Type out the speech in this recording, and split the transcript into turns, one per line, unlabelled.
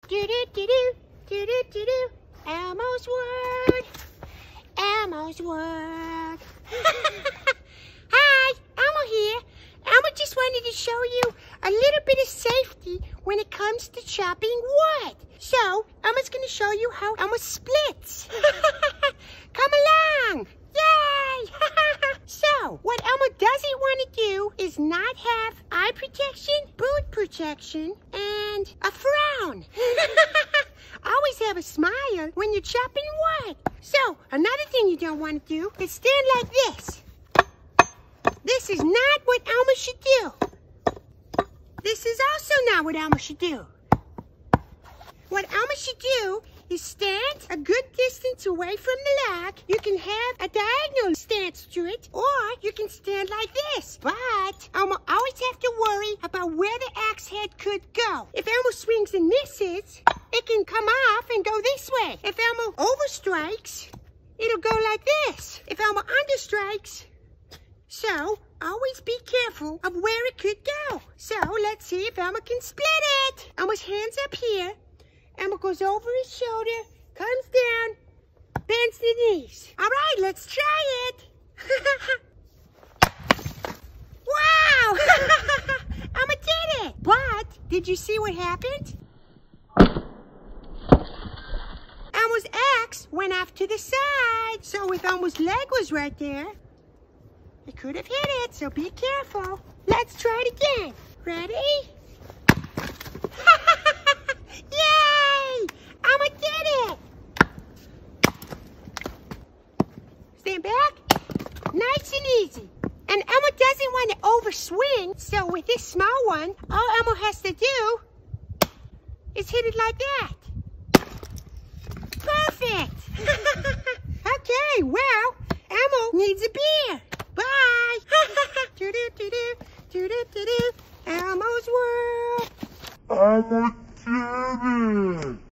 Do-do-do-do, do-do-do-do. Elmo's World. Elmo's World. Hi, Elmo here. Elmo just wanted to show you a little bit of safety when it comes to chopping wood. So, Elmo's going to show you how Elmo splits. Come along. Yay! So, what Elmo doesn't want to do is not have eye protection, boot protection, and a frown. Always have a smile when you're chopping wood. So, another thing you don't want to do is stand like this. This is not what Elmo should do. This is also not what Elmo should do. What Elmo should do is stand a good distance away from the log. You can have a diagonal stance to it, or you can stand like this. But Elmo always have to worry about where the axe head could go. If Elmo swings and misses, it can come off and go this way. If Elmo overstrikes, it'll go like this. If Elmo understrikes, so always be careful of where it could go. So let's see if Elmo can split it. Elmo's hands up here. Elmo goes over his shoulder, comes down, bends the knees. All right, let's try it. Wow! Elmo did it. But did you see what happened? Elmo's axe went off to the side. So if Elmo's leg was right there, it could have hit it. So be careful. Let's try it again. Ready? Yay! Elmo did it! Stand back. Nice and easy. And Elmo doesn't want to overswing, so with this small one, all Elmo has to do is hit it like that. Perfect! Okay, well, Elmo needs a beer. Bye! Do-do-do-do, do-do-do-do. Elmo's World.
Elmo did it!